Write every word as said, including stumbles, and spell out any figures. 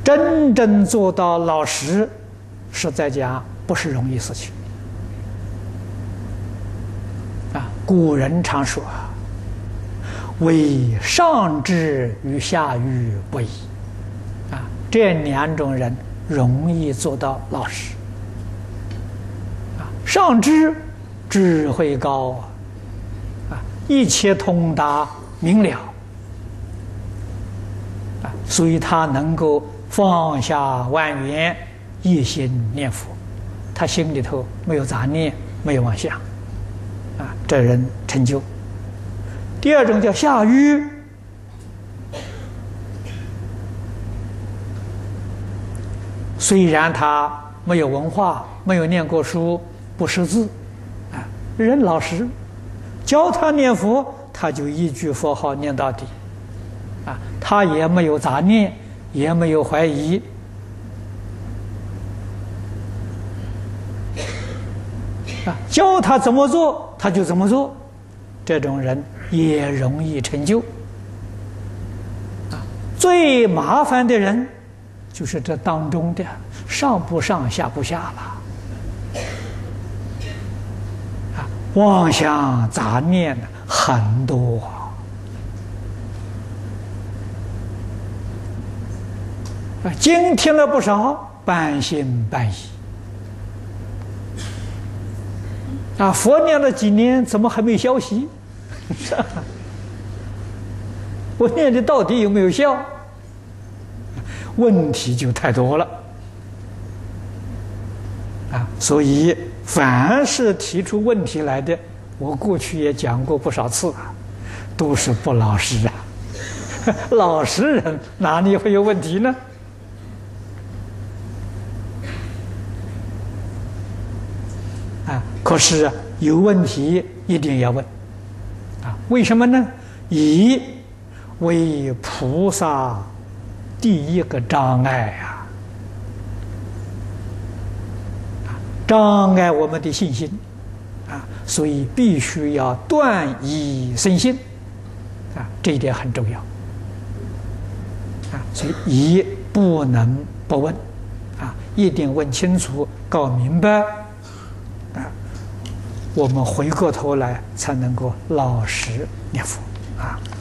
真正做到老实，实在讲不是容易事情啊。古人常说：“唯上智与下愚不移。”啊，这两种人容易做到老实。啊，上智智慧高啊，一切通达明了啊，所以他能够放下万缘，一心念佛，他心里头没有杂念，没有妄想啊，这人成就。第二种叫下愚，虽然他没有文化，没有念过书，不识字啊，人老实，教他念佛，他就一句佛号念到底啊，他也没有杂念，也没有怀疑啊，教他怎么做他就怎么做，这种人也容易成就啊。最麻烦的人就是这当中的上不上下不下了啊，妄想杂念很多啊，经听了不少，半信半疑啊，佛念了几年，怎么还没消息？我念的到底有没有效？问题就太多了啊！所以凡是提出问题来的，我过去也讲过不少次啊，都是不老实啊。老实人哪里会有问题呢？啊，可是有问题一定要问啊！为什么呢？以为菩萨第一个障碍啊，障碍我们的信心啊，所以必须要断疑生信啊，这一点很重要啊。所以疑不能不问啊，一定问清楚、搞明白啊，我们回过头来才能够老实念佛啊。